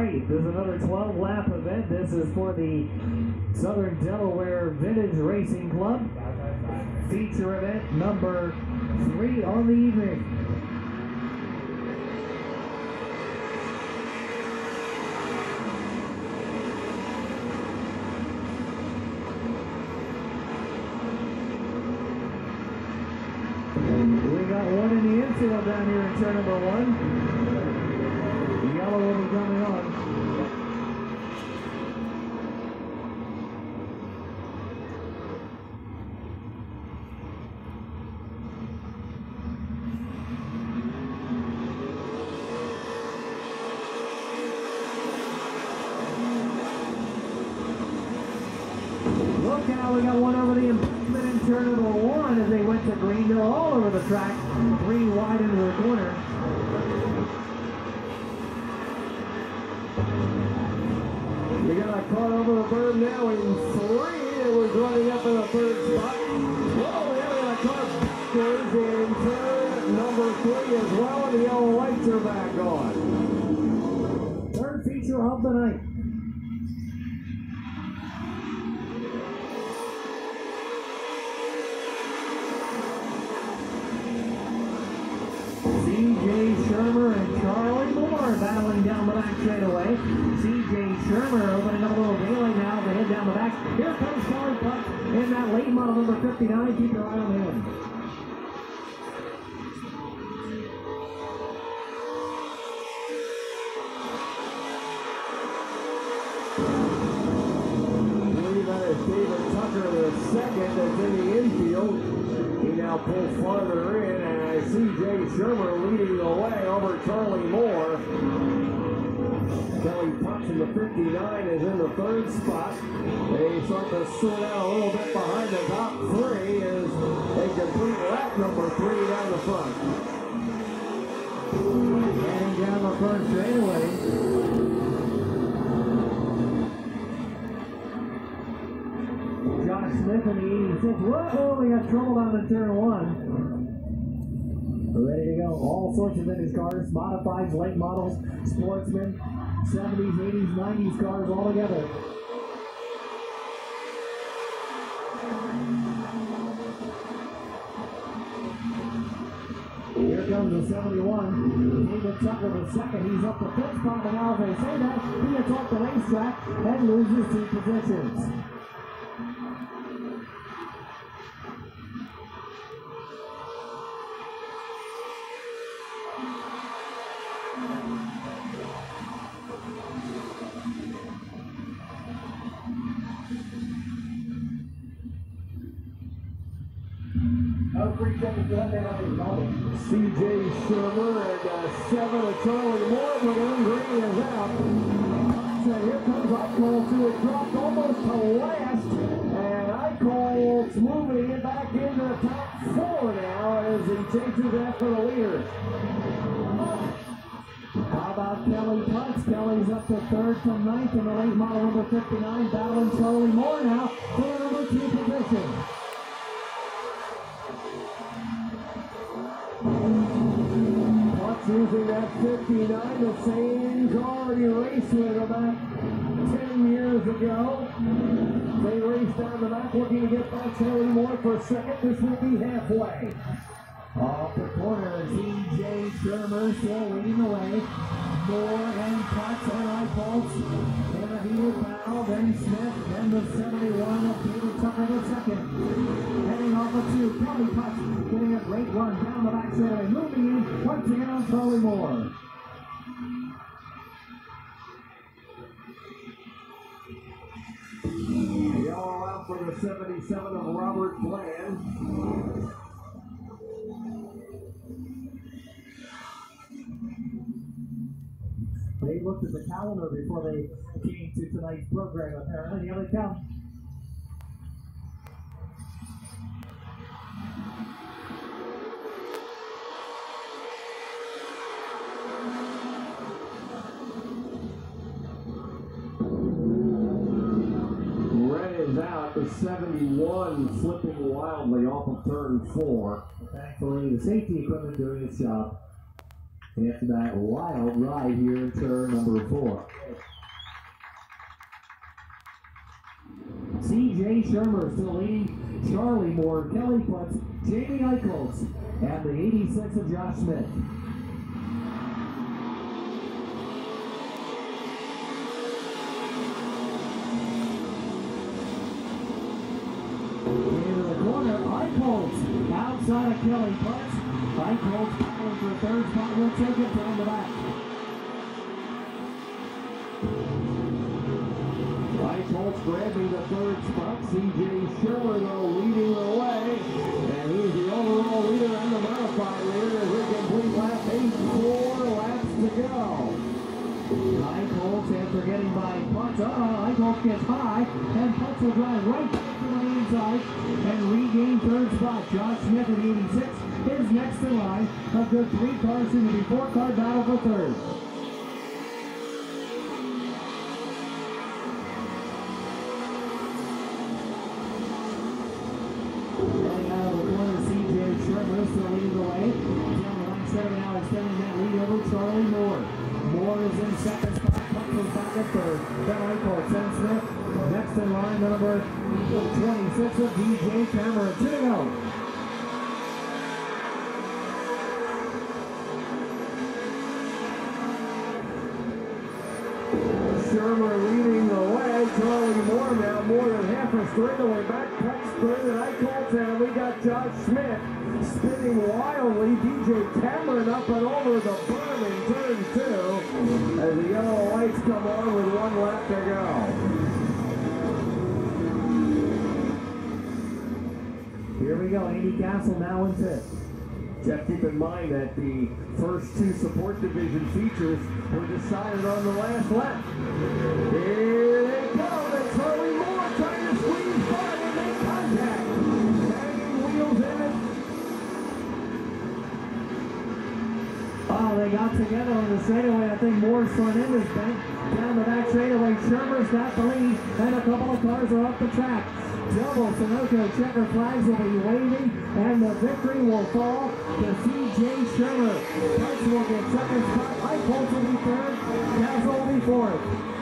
right, there's another 12-lap event. This is for the Southern Delaware Vintage Racing Club. Feature event number 3 on the evening. We got one in the infield down here in turn number 1. The yellow will be coming on. Look out, we got one over the embankment in turn number 1 as they went to green. They're all over the track, 3 wide into the corner. We got a car over the berm now in 3. It was running up in the 3rd spot. Whoa, we have a car backwards in turn number 3 as well, and the yellow lights are back on. 3rd feature of the night. C.J. Shermer and Charlie Moore battling down the back straightaway. C.J. Shermer opening up a little daylight now as they head down the back. Here comes Charlie Puck in that late model number 59. Keep your eye on him. I believe that is David Tucker, the second that's in the infield. He now pulls farther in as C.J. Shermer leading the way over Charlie Moore. Kelly Potts in the 59 is in the 3rd spot. They start to sort out a little bit behind the top 3 as they complete lap number 3 down the front. Heading down the front straightaway. Josh Smith in the 86. Whoa, we got trouble down in turn 1. We're ready to go. All sorts of vintage cars, modifieds, late models, sportsmen, 70s, 80s, 90s cars all together. Here comes the 71. David Tucker the second. He's up the 5th spot, and now as they say that, he gets off the racetrack and loses 2 positions. C.J. Shermer and 7 of Charlie Moore, but one green is out. So here comes Eichholz, who had dropped almost to last, and Eichholz moving it back into the top 4 now as he chases after the leader. How about Kelly Potts? Kelly's up to 3rd from 9th in the late model number 59, battling Charlie Moore now for the number 2 position. Potts using that 59, the same car he raced with about 10 years ago. They raced down the back looking to get back Charlie Moore for 2nd. This will be halfway. Off the corner, C.J. Shermer still leading the way. Moore and Potts and Eichholz in a heated battle. Then Smith, then the 71 of David Tucker the second. Heading off of 2, Kelly Potts getting a great run down the back straightaway. Moving in once again on Charlie Moore. Yellow out for the 77 of Robert Bland. They looked at the calendar before they came to tonight's program, apparently. Here they come. Red is out, the 71 slipping wildly off of turn 4. Thankfully, the safety equipment doing its job. after that wild ride here in turn number 4. C.J. Shermer still leading. Charlie Moore, Kelly Putz, Jamie Eichholz, and the 86 of Josh Smith. Into the corner, Eichholz outside of Kelly Putz. Eichholz battling for third spot. We'll take it down the back. Eichholz grabbing the third spot. C.J. Shermer, though, leading the way. And he's the overall leader and the modified leader as we complete lap 8, 4 laps to go. Eichholz, after getting by Putz, Eichholz gets high, and Putz will drive right back to the inside and regain third spot. Josh Smith at 86 is next in line. A good 3 cars in the 4-car battle for third. Heading out of the corner, C.J. Shermer still leading the way. Down the line, setting now, extending that lead over Charlie Moore. Moore is in second spot, Putz is back at third. Then Eichholz, then Smith. Next in line, number 26 of DJ Cameron. 2 to go. Shermer leading the way. Charlie Moore now more than half a straightaway back. Putz third and Eichholz, and we got Josh Smith spinning wildly. DJ Cameron up and over the berm in turn 2 as the yellow lights come on with 1 lap to go. Here we go. Andy Castle now in 5th. Jeff, keep in mind that the first 2 support division features were decided on the last lap. Here they go. And Charlie Moore trying to squeeze by and make contact. Hanging wheels in it. Oh, they got together on the straightaway. I think Moore's front end is bent. Down the back straightaway, Shermer's got the lead, and a couple of cars are up the track. Double Sunoco checker flags will be waving, and the victory will fall to C.J. Shermer. Putz will get second spot, Eichholz will be third, Castle will be fourth.